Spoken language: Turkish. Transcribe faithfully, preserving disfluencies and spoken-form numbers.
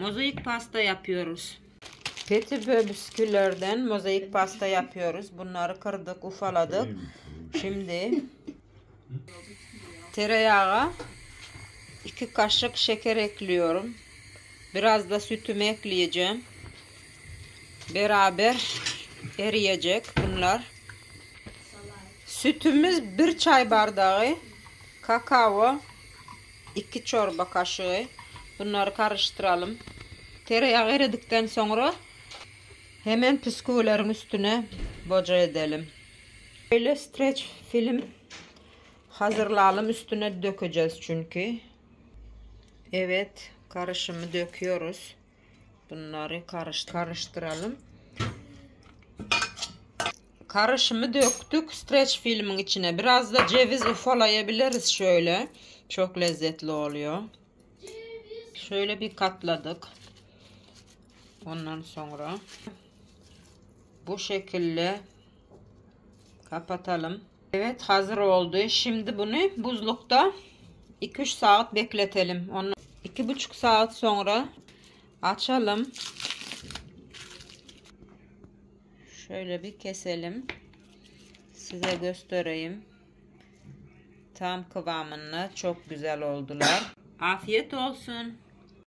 Mozaik pasta yapıyoruz. Petibö bisküvilerden mozaik pasta yapıyoruz. Bunları kırdık, ufaladık. Şimdi tereyağı, iki kaşık şeker ekliyorum. Biraz da sütümü ekleyeceğim. Beraber eriyecek bunlar. Sütümüz bir çay bardağı, kakao iki çorba kaşığı. Bunları karıştıralım. Tereyağı eridikten sonra hemen bisküvilerin üstüne boca edelim. Böyle streç film hazırlayalım. Üstüne dökeceğiz çünkü. Evet, karışımı döküyoruz. Bunları karış karıştıralım. Karışımı döktük streç filmin içine. Biraz da ceviz ufalayabiliriz şöyle. Çok lezzetli oluyor. Şöyle bir katladık. Ondan sonra bu şekilde kapatalım. Evet, hazır oldu. Şimdi bunu buzlukta iki üç saat bekletelim. Onu iki buçuk saat sonra açalım. Şöyle bir keselim. Size göstereyim. Tam kıvamında çok güzel oldular. Afiyet olsun.